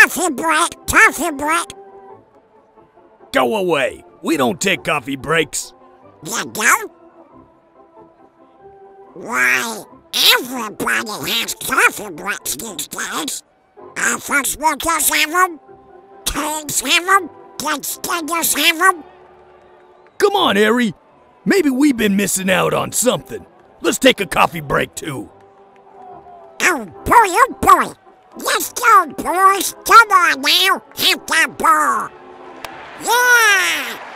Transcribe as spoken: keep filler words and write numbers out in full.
Coffee break, coffee break. Go away. We don't take coffee breaks. You don't? Why, everybody has coffee breaks these days. Office workers have them. Kids have them. Kids students have them. Come on, Harry. Maybe we've been missing out on something. Let's take a coffee break, too. Oh boy, oh boy. Let's go, boys. Come on now. Hit the ball. Yeah!